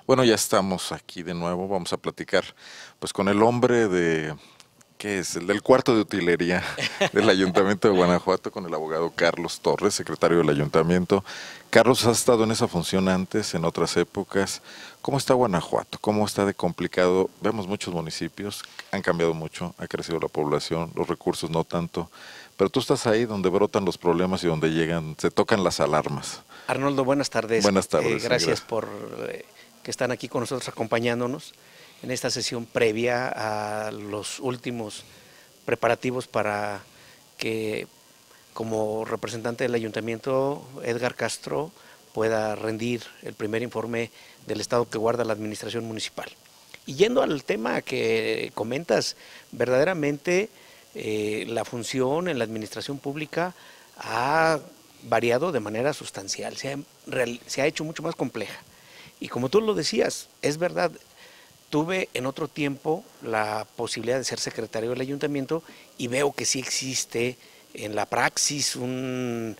Bueno, ya estamos aquí de nuevo. Vamos a platicar pues con el hombre ¿qué es? El del cuarto de utilería del Ayuntamiento de Guanajuato, con el abogado Carlos Torres, secretario del Ayuntamiento. Carlos, has estado en esa función antes, en otras épocas. ¿Cómo está Guanajuato? ¿Cómo está de complicado? Vemos muchos municipios, han cambiado mucho, ha crecido la población, los recursos no tanto, pero tú estás ahí donde brotan los problemas y donde llegan, se tocan las alarmas. Arnoldo, buenas tardes. Buenas tardes. Gracias por que están aquí con nosotros acompañándonos en esta sesión previa a los últimos preparativos para que, como representante del ayuntamiento, Edgar Castro pueda rendir el primer informe del estado que guarda la administración municipal. Y yendo al tema que comentas, verdaderamente la función en la administración pública ha variado de manera sustancial, se ha hecho mucho más compleja. Y como tú lo decías, es verdad, tuve en otro tiempo la posibilidad de ser secretario del ayuntamiento y veo que sí existe en la praxis un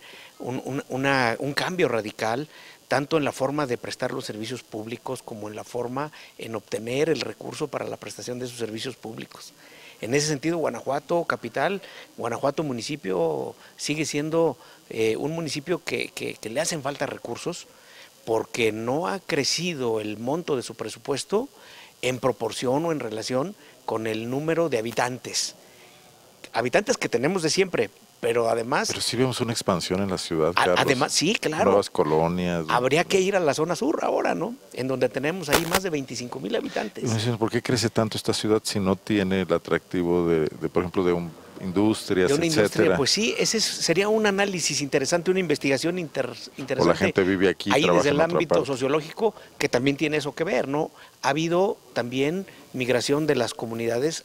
cambio radical, tanto en la forma de prestar los servicios públicos como en la forma en obtener el recurso para la prestación de esos servicios públicos. En ese sentido, Guanajuato capital, Guanajuato municipio sigue siendo un municipio que le hacen falta recursos porque no ha crecido el monto de su presupuesto en proporción o en relación con el número de habitantes. Habitantes que tenemos de siempre, pero además... Pero sí vemos una expansión en la ciudad, Carlos. Además, sí, claro. Nuevas colonias. Habría que ir a la zona sur ahora, ¿no? En donde tenemos ahí más de 25,000 habitantes. Y me dicen, ¿por qué crece tanto esta ciudad si no tiene el atractivo por ejemplo, industrias, de una etcétera? Industria, pues sí, sería un análisis interesante, una investigación interesante. O la gente vive aquí, ahí trabaja desde el en otra ámbito parte. sociológico, que también tiene eso que ver, ¿no? Ha habido también migración de las comunidades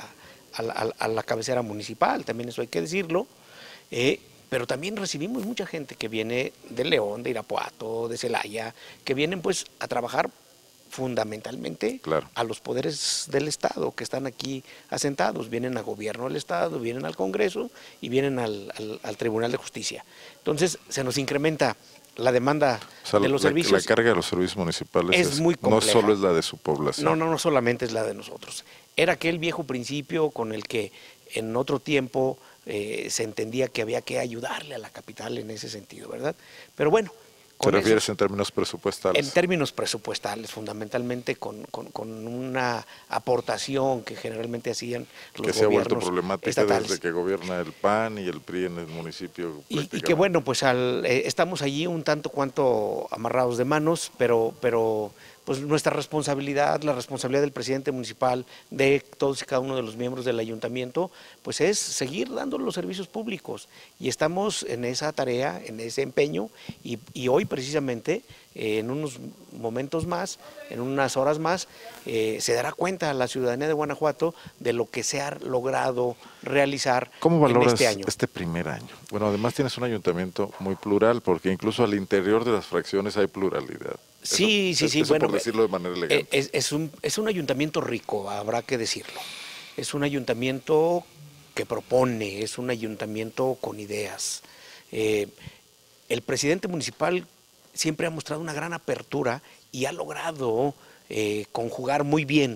a la cabecera municipal, también eso hay que decirlo, pero también recibimos mucha gente que viene de León, de Irapuato, de Celaya, que vienen pues a trabajar fundamentalmente claro. a los poderes del Estado que están aquí asentados, vienen al gobierno del Estado, vienen al Congreso y vienen al Tribunal de Justicia. Entonces se nos incrementa la demanda de los servicios. La carga de los servicios municipales es muy compleja. No solo es la de su población. No solamente es la de nosotros. Era aquel viejo principio con el que en otro tiempo se entendía que había que ayudarle a la capital en ese sentido, ¿verdad? Pero bueno, ¿te refieres en términos presupuestales? En términos presupuestales, fundamentalmente con una aportación que generalmente hacían los que se ha vuelto gobiernos problemática estatales. Desde que gobierna el PAN y el PRI en el municipio. Y que bueno, pues estamos allí un tanto cuanto amarrados de manos, pero pues nuestra responsabilidad, la responsabilidad del presidente municipal, de todos y cada uno de los miembros del ayuntamiento, pues es seguir dando los servicios públicos. Y estamos en esa tarea, en ese empeño, y hoy precisamente, en unos momentos más, en unas horas más, se dará cuenta la ciudadanía de Guanajuato de lo que se ha logrado realizar en este año. Este primer año? Bueno, además tienes un ayuntamiento muy plural, porque incluso al interior de las fracciones hay pluralidad. Sí, eso bueno, por decirlo de manera elegante. Es un ayuntamiento rico, habrá que decirlo. Es un ayuntamiento que propone, es un ayuntamiento con ideas. El presidente municipal siempre ha mostrado una gran apertura y ha logrado conjugar muy bien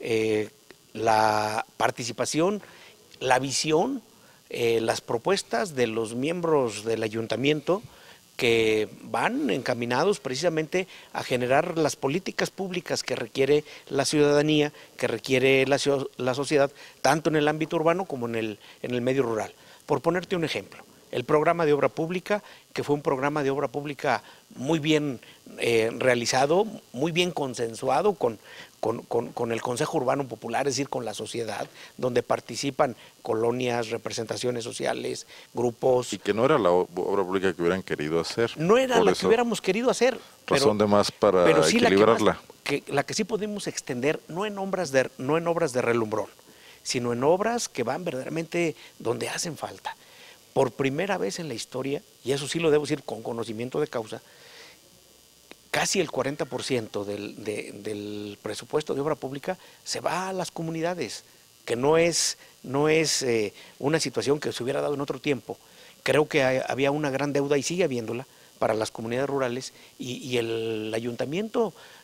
la participación, la visión, las propuestas de los miembros del ayuntamiento, que van encaminados precisamente a generar las políticas públicas que requiere la ciudadanía, que requiere la sociedad, tanto en el ámbito urbano como en el medio rural. Por ponerte un ejemplo, el programa de obra pública, que fue un programa de obra pública muy bien realizado, muy bien consensuado con el Consejo Urbano Popular, es decir, con la sociedad, donde participan colonias, representaciones sociales, grupos. Y que no era la obra pública que hubieran querido hacer. No era la que hubiéramos querido hacer. Razón de más para equilibrarla. La que sí podemos extender, no en obras de relumbrón, sino en obras que van verdaderamente donde hacen falta. Por primera vez en la historia, y eso sí lo debo decir con conocimiento de causa, casi el 40% del presupuesto de obra pública se va a las comunidades, que no es una situación que se hubiera dado en otro tiempo. Creo que había una gran deuda y sigue habiéndola para las comunidades rurales y el ayuntamiento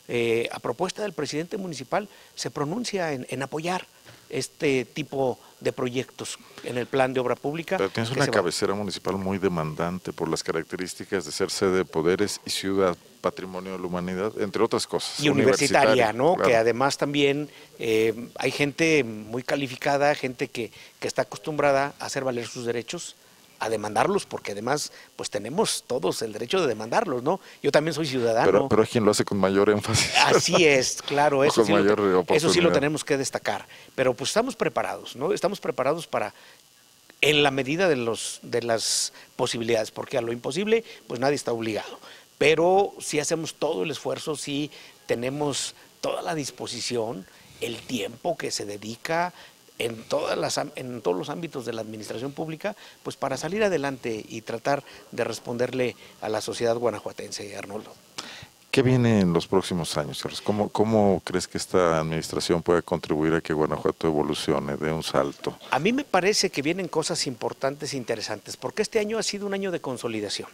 a propuesta del presidente municipal, se pronuncia en apoyar este tipo de proyectos en el plan de obra pública. Pero tienes una cabecera municipal muy demandante por las características de ser sede de poderes y ciudad patrimonio de la humanidad, entre otras cosas. Y universitaria, ¿no? Claro. Que además también hay gente muy calificada, gente que está acostumbrada a hacer valer sus derechos, a demandarlos, porque además pues tenemos todos el derecho de demandarlos, ¿no? Yo también soy ciudadano. Pero hay quien lo hace con mayor énfasis. Así es, claro, eso sí lo oportunidad. tenemos que destacar. Pero pues estamos preparados, ¿no? Estamos preparados para, en la medida de las posibilidades, porque a lo imposible pues nadie está obligado. Pero si hacemos todo el esfuerzo, si tenemos toda la disposición, el tiempo que se dedica en todos los ámbitos de la administración pública, pues para salir adelante y tratar de responderle a la sociedad guanajuatense, Arnoldo. ¿Qué viene en los próximos años, Carlos? ¿Cómo crees que esta administración puede contribuir a que Guanajuato evolucione, dé un salto? A mí me parece que vienen cosas importantes e interesantes, porque este año ha sido un año de consolidación.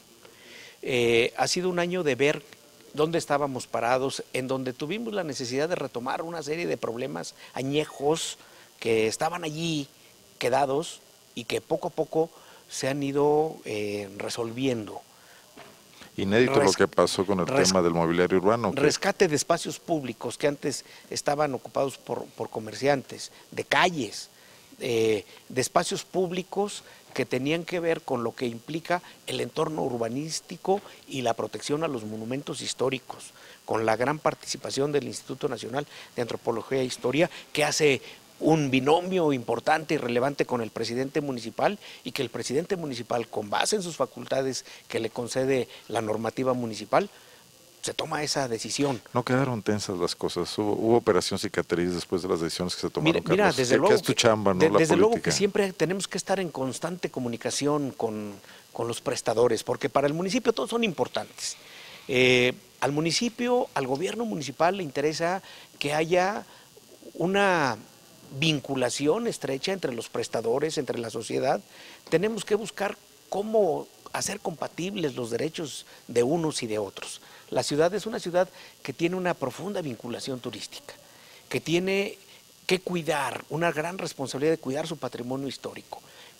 Ha sido un año de ver dónde estábamos parados, en donde tuvimos la necesidad de retomar una serie de problemas añejos que estaban allí quedados y que poco a poco se han ido resolviendo. Inédito lo que pasó con el tema del mobiliario urbano. Rescate de espacios públicos que antes estaban ocupados por comerciantes, de calles, de espacios públicos que tenían que ver con lo que implica el entorno urbanístico y la protección a los monumentos históricos, con la gran participación del Instituto Nacional de Antropología e Historia, que hace un binomio importante y relevante con el presidente municipal, y que el presidente municipal, con base en sus facultades que le concede la normativa municipal, se toma esa decisión. No quedaron tensas las cosas, hubo operación cicatriz después de las decisiones que se tomaron. Mira, desde luego, es tu chamba, ¿no? desde luego que siempre tenemos que estar en constante comunicación con los prestadores, porque para el municipio todos son importantes. Al municipio, al gobierno municipal le interesa que haya una vinculación estrecha entre los prestadores, entre la sociedad. Tenemos que buscar cómo hacer compatibles los derechos de unos y de otros. La ciudad es una ciudad que tiene una profunda vinculación turística, que tiene que cuidar, una gran responsabilidad de cuidar su patrimonio histórico.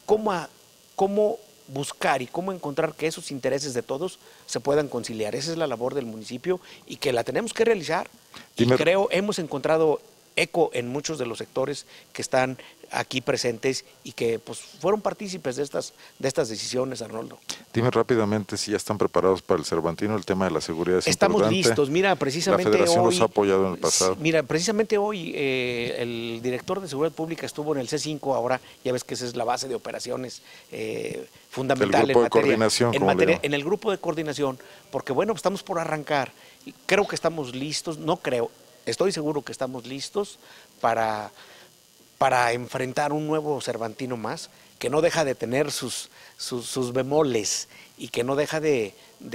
¿Cómo buscar y cómo encontrar que esos intereses de todos se puedan conciliar? Esa es la labor del municipio y que la tenemos que realizar. Y creo hemos encontrado eco en muchos de los sectores que están aquí presentes y que pues fueron partícipes de estas decisiones, Arnoldo. Dime rápidamente si ya están preparados para el Cervantino, el tema de la seguridad es Estamos importante. Listos, mira, precisamente la Federación hoy, los ha apoyado en el pasado. Mira, precisamente hoy el director de Seguridad Pública estuvo en el C5, ahora ya ves que esa es la base de operaciones fundamental el grupo de coordinación, en el grupo de coordinación, porque bueno, estamos por arrancar, creo que estamos listos, estoy seguro que estamos listos para enfrentar un nuevo Cervantino más, que no deja de tener sus bemoles y que no deja de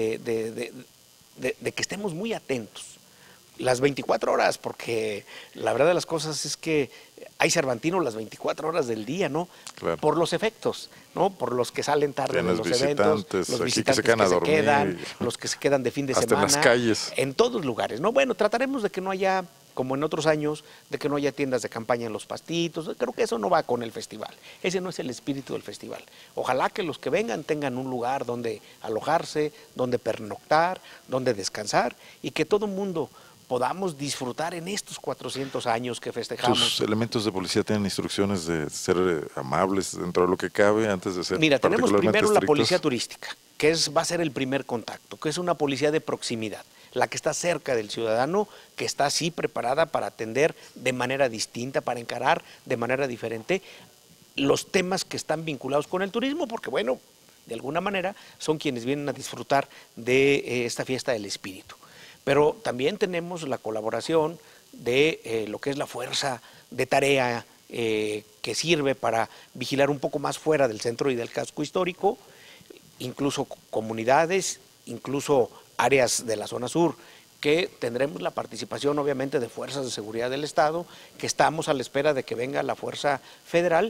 que estemos muy atentos. Las 24 horas, porque la verdad de las cosas es que hay Cervantino las 24 horas del día, ¿no? Claro. Por los efectos, ¿no? Por los que salen tarde en los eventos, los visitantes que se quedan, los que se quedan de fin de semana. En las calles. En todos lugares, ¿no? Bueno, trataremos de que no haya, como en otros años, de que no haya tiendas de campaña en los pastitos. Creo que eso no va con el festival. Ese no es el espíritu del festival. Ojalá que los que vengan tengan un lugar donde alojarse, donde pernoctar, donde descansar, y que todo mundo podamos disfrutar en estos 400 años que festejamos. ¿Tus elementos de policía tienen instrucciones de ser amables dentro de lo que cabe antes de ser? Mira, tenemos primero estrictos? la policía turística, que va a ser el primer contacto, que es una policía de proximidad, la que está cerca del ciudadano, que está así preparada para atender de manera distinta, para encarar de manera diferente los temas que están vinculados con el turismo, porque bueno, de alguna manera son quienes vienen a disfrutar de esta fiesta del espíritu. Pero también tenemos la colaboración de lo que es la fuerza de tarea que sirve para vigilar un poco más fuera del centro y del casco histórico, incluso comunidades, incluso áreas de la zona sur, que tendremos la participación obviamente de fuerzas de seguridad del Estado, que estamos a la espera de que venga la Fuerza Federal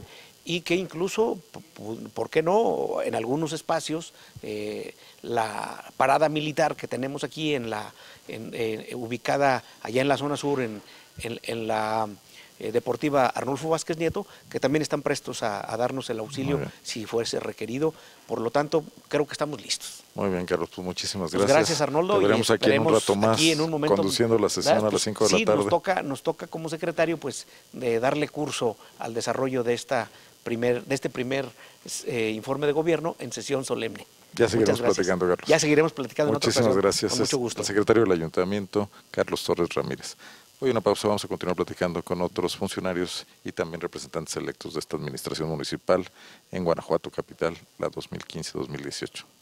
y que incluso, ¿por qué no?, en algunos espacios, la parada militar que tenemos aquí ubicada allá en la zona sur, en la Deportiva Arnulfo Vázquez Nieto, que también están prestos a darnos el auxilio si fuese requerido. Por lo tanto, creo que estamos listos. Muy bien, Carlos, pues muchísimas Pues gracias. gracias, Arnoldo. Te veremos aquí en un rato más, aquí en un momento, conduciendo la sesión a las 5 de la tarde. Nos toca como secretario, pues, de darle curso al desarrollo de este primer informe de gobierno en sesión solemne. Ya seguiremos platicando, Carlos. Ya seguiremos platicando en otra ocasión. Muchísimas gracias. Con mucho gusto. El secretario del Ayuntamiento, Carlos Torres Ramírez. Hoy una pausa, vamos a continuar platicando con otros funcionarios y también representantes electos de esta administración municipal en Guanajuato capital, la 2015-2018.